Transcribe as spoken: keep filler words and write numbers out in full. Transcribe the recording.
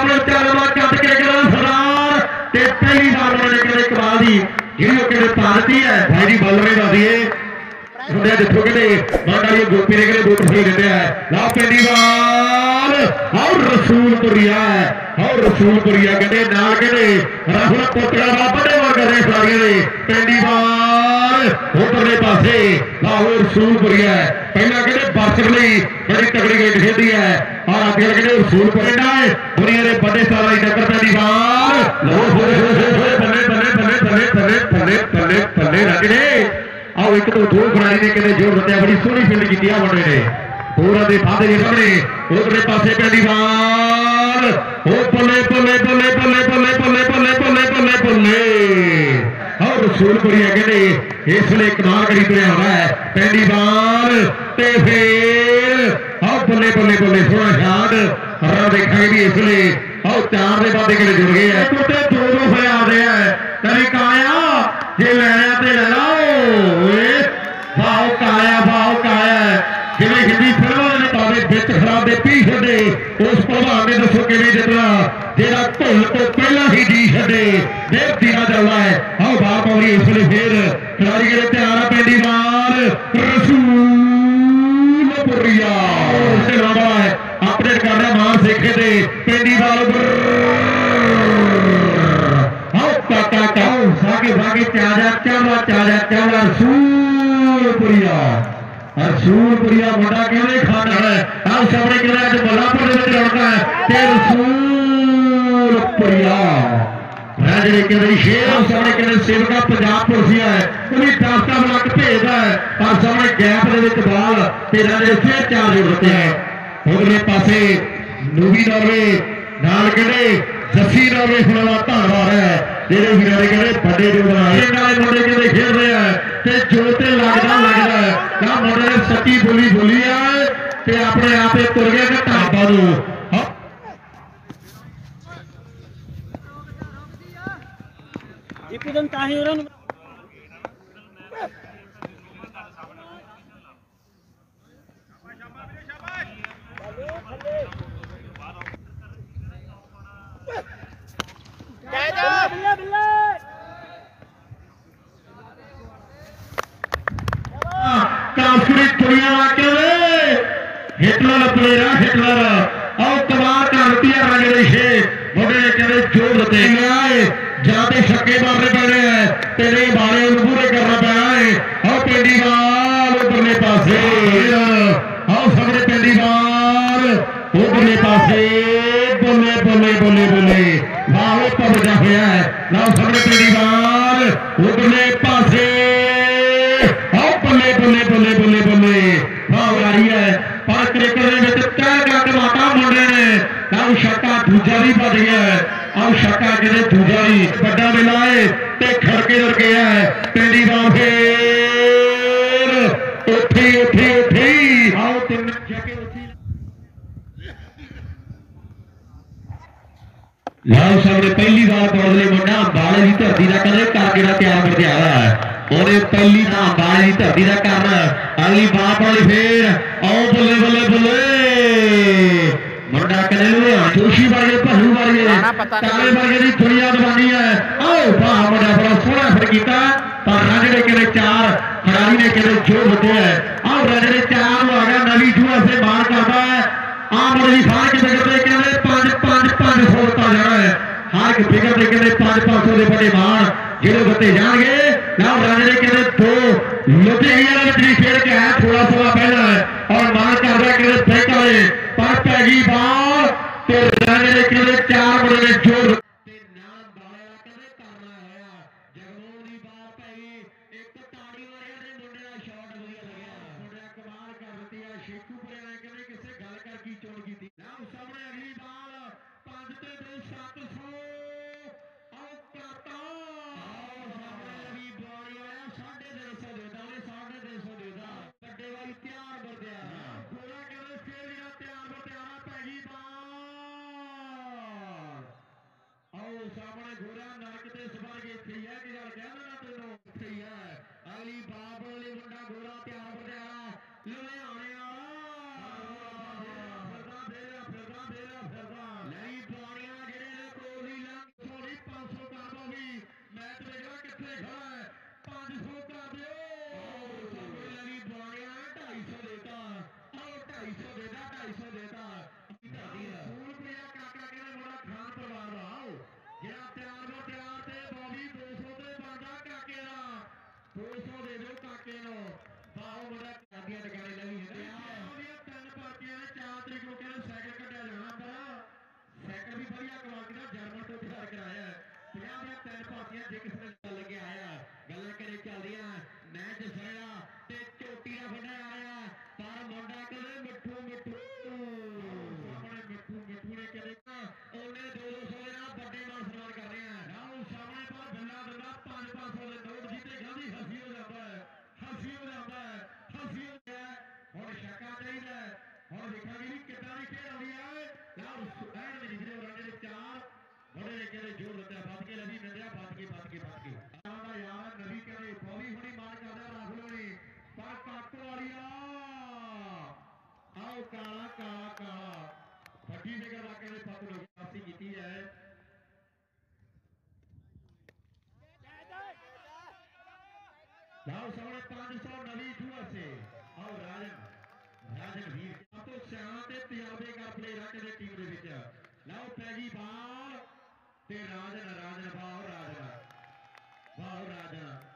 सामने चालवा कट के गला सरदार ते पहली बार उन्होंने कहते कमाल की जी कहते पालती है भाई जी बल रहे दसिए सुनया जितों कहते मांडा गोपी ने कहते दो ट्रॉफी देते हैं ला पेंडी बाल और रसूलपुरिया और रसूलपुरिया कहते नाल कहते राहुल कोटला बड़े वार कर रहे सारिया ने पेंडी बाल उधरले पासे लाहौर रसूलपुरिया पहला कहते बरसक लई बड़ी तगड़ी गेट खेलती है और अगे कहते रसूलपुरिया है दुनिया के बड़े सारा टक्कर पेंडी बाल बल्ले बल्ले बल्ले बल्ले बल्ले बल्ले बल्ले बल्ले रजने आओ एक तो दो खिलाड़ी ने कहते जोर दिता बड़ी सोहनी फील्ड की मुंडे ने पूरा दे फादे के सामने उधरले पासे पहली बाल ओ बल्ले बल्ले बल्ले बल्ले बल्ले बल्ले बल्ले बल्ले बल्ले बल्ले और रसूलपुरिया कहते इस वे कमाल करी तुरया हुआ है पहली बाल ते फिर आओ बल्ले बल्ले बल्ले सोहना शाट रन देखा भी इस वे आओ चार के वादे कहते जुड़ गए हैं टूटे दो दो होए आ रहे हैं तरीका आया जे लैना ते ले लो भाव काया भाव काया जिवें हिंदी फिल्मों के मुताबिक बिच खराब दे पी छे उस प्रभाव ने दसो किवें जितना जेड़ा धुल तो पहला ही जी छे देख तीरा चलता है आओ बार पावरी इस वे फिर खिलाड़ी के तैयार आ पेंडी बाल रसूलपुरिया अपडेट कर रहा मान सीखे थे पेंडी बाल काका काओ भागे भागे चाजा चावा चाजा चावा रसूलपुरिया रसूलपुरिया मुंडा कहने खाना है आप सामने कहना है बल्लापुर के लड़का है ते रसूलपुरिया राजे कहते शेर सामने कहते सेवका पंजाब पुलिसिया है कोई दास्ता बना के भेजता है पर सामने गैप के बाल ते राजे फिर चार जोड़ देते हैं उधरले पासे नूवी नॉर्वे नाल कहते जस्सी नॉर्वे सुना धन्यवाद है जेडे वीर ने कहते बड़े जो बनाए मुंडे कहते खेल रहे हैं ते जो ते लगदा लगदा है क्या मुंडे ने सच्ची बोली बोली है ते अपने आप तुर गया कि ढाबा नूं इपदन ताही उरन हिटलर प्लेयर हिटलर और तबाह कर दिया रंगरेशे मुंडे ने कहते जोर देते आए जाते छक्के मारने पैने हैं तेरे बारे पूरे करना पैना है और पेंडी बाल उधरले पासे आओ सामने पेंडी बाल उधरले पासे बोले बोले बोले बोले वाह पर बजा होया है ना सामने पेंडी बाल उधरले पासे आओ बोले बोले बोले बोले बोले वाह आ रही है पर क्रिकेट मुंडे ने अब छक्का दूजा भी बच गया है अब छक्का कहते दूजा भी बड़ा मिला है ते खड़के लड़ गया है पेंडी बाल फिर उठी उठी उठी आओ तीन जाके उठी लाओ सामने पहली बार बदले मुंडा अंबाले की धरती का कहते करके तैयार करके आया है उन्हें पहली ना अंबाले की धरती का करना अगली बात वाली फिर आओ बल्ले बल्ले बल्ले मुंडा कहते जोशी वर्गे भलू वर्गे काले वर्गे की दुनिया दवानी है आओ वाह मुंडा बड़ा सोहना फिर किया पर रन ने कहते चार खिलाड़ी ने कहते जो बचे है आओ रन ने चार आ गया नवी जूआ से मार करता है आ मुंडे की फाड़ कितने करते कहते पांच पांच पांच सौ दिता जाना है हर एक फिगर से कहते पांच पांच सौ के बड़े मान जो बते जाएंगे ना रन ने कहते दो लुधियाना खेल के है थोड़ा थोड़ा पहला है और मान कर रहा कहते बैंक वाले पर पैगी बाल तो रन ने कहते चार मुंडे ने जोर सामने घोड़ा नरक के सवार के थी है कि गल कहना ना तेनों थी है अगली बाप वाली मुंडा घोड़ा तैयार बत्यारा लुधियाने वाला फिरदा फिरदा फिरदा फिरदा नहीं पानिया सौ नवी यूएसए और राजन राजन वीर तो सियाणा ते तजर्बेकार प्लेयर कहते टीम के विच लो पै गई बाल ते राजन राजन वाह राजन वाह राजन